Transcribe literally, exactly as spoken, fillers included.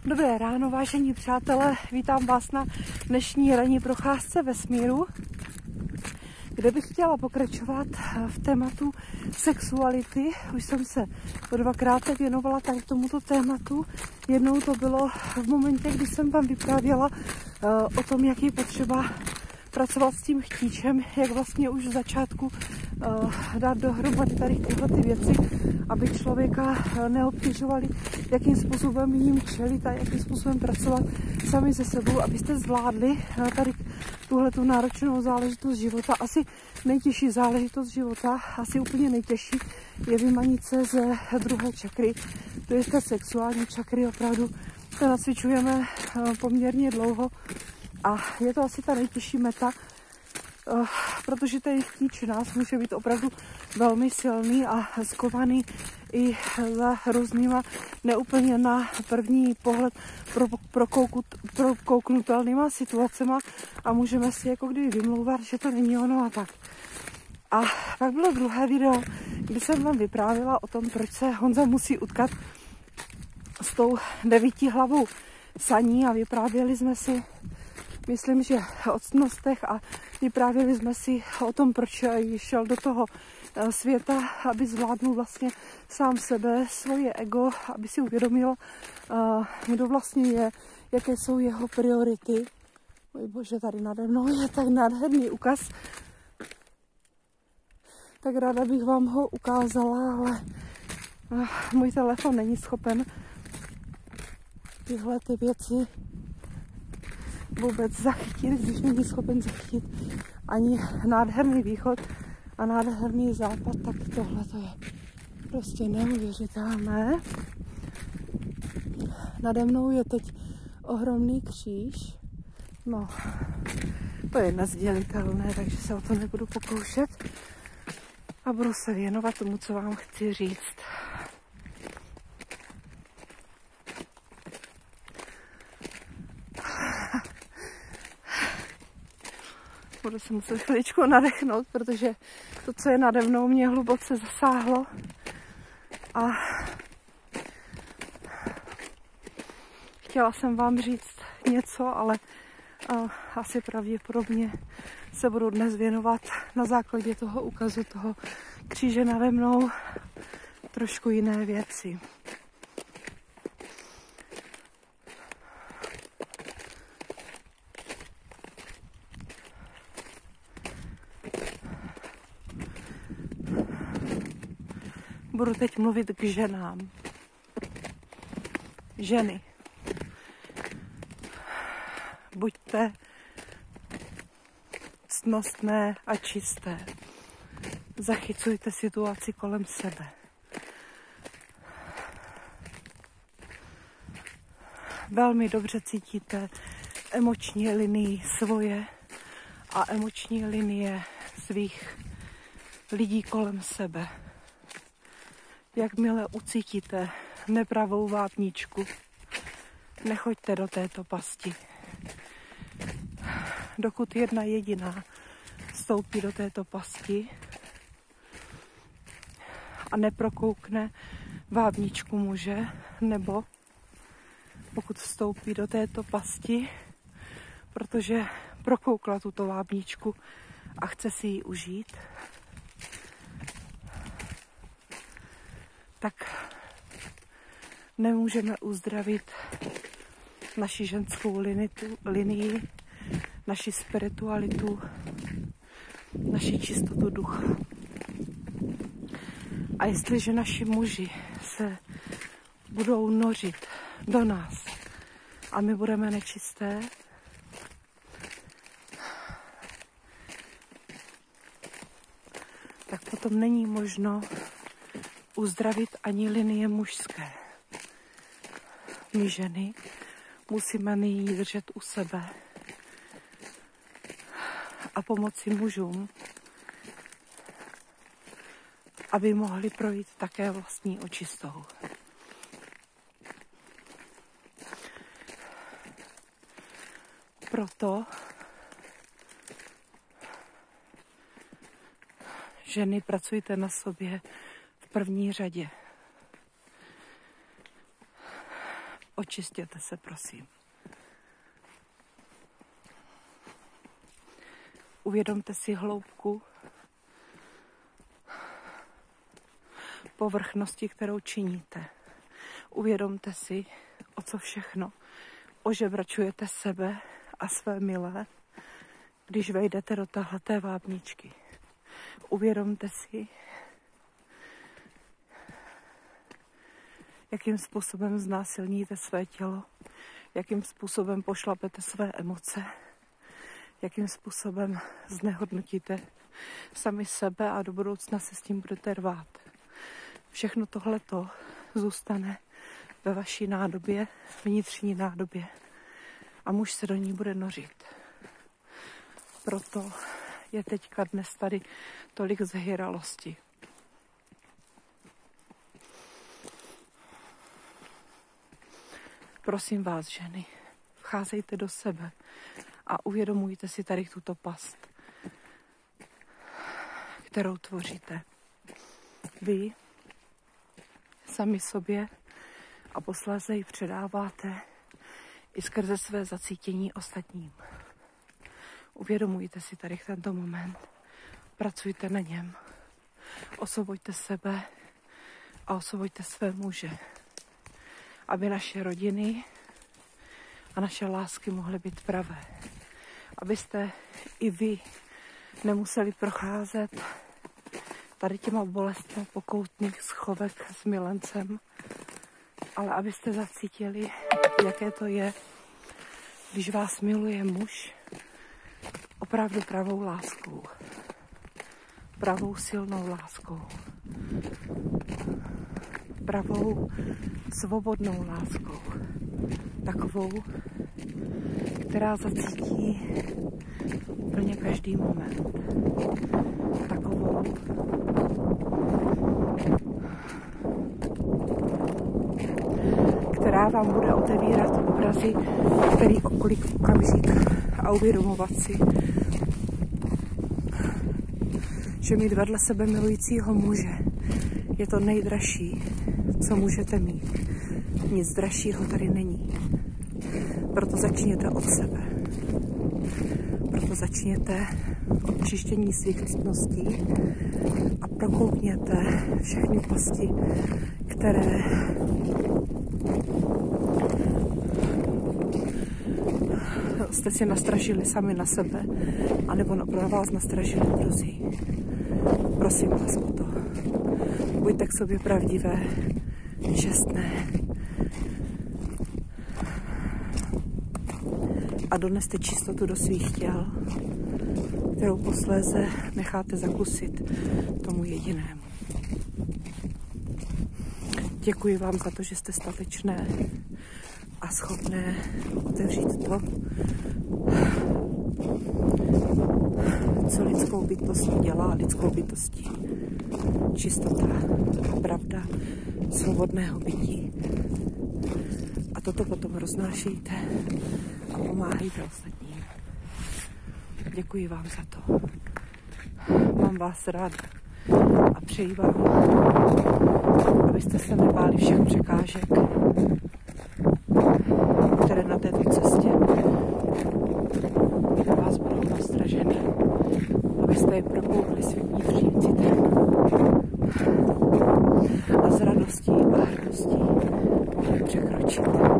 Dobré ráno, vážení přátelé, vítám vás na dnešní ranní procházce vesmíru, kde bych chtěla pokračovat v tématu sexuality. Už jsem se dvakrát věnovala tady tomuto tématu. Jednou to bylo v momentě, kdy jsem vám vyprávěla o tom, jak je potřeba pracovat s tím chtíčem, jak vlastně už v začátku dát dohromady tady tyhle ty věci, aby člověka neobtěžovali, jakým způsobem jim čelit a jakým způsobem pracovat sami se sebou, abyste zvládli tady tuhletu náročnou záležitost života. Asi nejtěžší záležitost života, asi úplně nejtěžší, je vymanit se ze druhé čakry, to je ta sexuální čakry. Opravdu to nacvičujeme poměrně dlouho a je to asi ta nejtěžší meta, Uh, protože ten chtíč nás může být opravdu velmi silný a skovaný i za různýma neúplně na první pohled prokouknutelnýma situacema a můžeme si jako kdyby vymlouvat, že to není ono a tak. A pak bylo druhé video, kdy jsem vám vyprávěla o tom, proč se Honza musí utkat s tou devíti hlavou saní a vyprávěli jsme si, myslím, že o ctnostech a vyprávěli jsme si o tom, proč šel do toho světa, aby zvládnul vlastně sám sebe, svoje ego, aby si uvědomil, kdo vlastně je, jaké jsou jeho priority. Můj bože, tady nade mnou je tak nádherný ukaz. Tak ráda bych vám ho ukázala, ale můj telefon není schopen tyhle ty věci vůbec zachytit, když není schopen zachytit ani nádherný východ a nádherný západ, tak tohle to je prostě neuvěřitelné. Nade mnou je teď ohromný kříž. No, to je nezdělitelné, takže se o to nebudu pokoušet a budu se věnovat tomu, co vám chci říct. Budu se muset chviličku nadechnout, protože to, co je nade mnou, mě hluboce zasáhlo. A chtěla jsem vám říct něco, ale uh, asi pravděpodobně se budu dnes věnovat na základě toho ukazu toho kříže nade mnou trošku jiné věci. Budu teď mluvit k ženám. Ženy. Buďte ctnostné a čisté. Zachycujte situaci kolem sebe. Velmi dobře cítíte emoční linii svoje a emoční linie svých lidí kolem sebe. Jakmile ucítíte nepravou vápničku, nechoďte do této pasti. Dokud jedna jediná vstoupí do této pasti a neprokoukne vápničku muže, nebo pokud vstoupí do této pasti, protože prokoukla tuto vápničku a chce si ji užít, tak nemůžeme uzdravit naši ženskou linitu, linii, naši spiritualitu, naši čistotu ducha. A jestliže naši muži se budou nořit do nás a my budeme nečisté, tak potom není možno uzdravit ani linie mužské. My ženy musíme nyní držet u sebe a pomoci mužům, aby mohli projít také vlastní očistou. Proto ženy, pracujte na sobě v první řadě. Očistěte se, prosím. Uvědomte si hloubku povrchnosti, kterou činíte. Uvědomte si, o co všechno ožebračujete sebe a své milé, když vejdete do téhleté vábničky. Uvědomte si, jakým způsobem znásilníte své tělo, jakým způsobem pošlapete své emoce, jakým způsobem znehodnotíte sami sebe a do budoucna se s tím budete rvát. Všechno tohleto zůstane ve vaší nádobě, vnitřní nádobě a muž se do ní bude nořit. Proto je teďka dnes tady tolik zhyralosti. Prosím vás, ženy, vcházejte do sebe a uvědomujte si tady tuto past, kterou tvoříte. Vy sami sobě a posléze ji předáváte i skrze své zacítění ostatním. Uvědomujte si tady tento moment, pracujte na něm, osvoboďte sebe a osvoboďte své muže, aby naše rodiny a naše lásky mohly být pravé. Abyste i vy nemuseli procházet tady těma bolestmi pokoutných schovek s milencem, ale abyste zacítili, jaké to je, když vás miluje muž opravdu pravou láskou. Pravou silnou láskou. Pravou svobodnou láskou. Takovou, která zacítí úplně každý moment. Takovou, která vám bude otevírat obrazy, který okolí okamžik a uvědomovat si, že mít vedle sebe milujícího muže je to nejdražší, co můžete mít. Nic dražšího tady není. Proto začněte od sebe. Proto začněte od čištění svých ctností a prokoukněte všechny pasti, které jste si nastražili sami na sebe, anebo na vás nastražili druzí. Prosím vás o to. Buďte k sobě pravdivé, čestné a doneste čistotu do svých těl, kterou posléze necháte zakusit tomu jedinému. Děkuji vám za to, že jste statečné a schopné otevřít to, co lidskou bytostí dělá lidskou bytostí. Čistota, pravda, svobodného bytí. A toto potom roznášejte a pomáhejte ostatním. Děkuji vám za to. Mám vás rád a přeji vám, abyste se nebáli všech překážek, které na této cestě vás budou nastraženy, abyste je prokoukli svým vnitřním citem a s radostí a hrdostí mohli překročit.